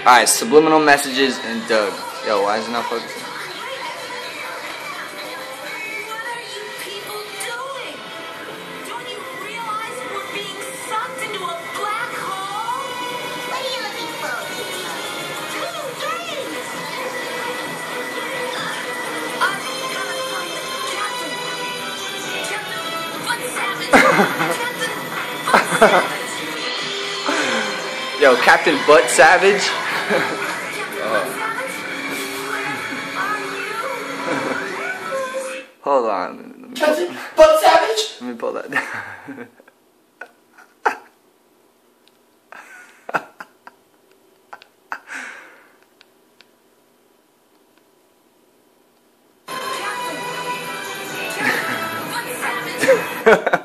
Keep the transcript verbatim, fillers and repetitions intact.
Alright, Subliminal Messages and Doug. Yo, why is it not focusing? Yo, Captain Butt Savage. uh. Hold on. Captain Butt Savage? Let me pull that down. Captain Butt Savage.